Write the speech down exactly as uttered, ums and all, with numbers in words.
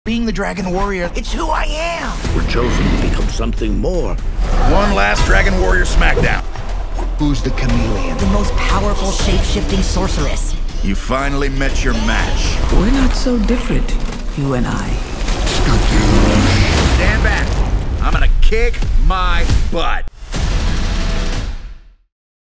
Being the Dragon Warrior, it's who I am! We're chosen to become something more. One last Dragon Warrior smackdown. Who's the chameleon? The most powerful shape-shifting sorceress. You finally met your match. We're not so different, you and I. Stand back. I'm gonna kick my butt.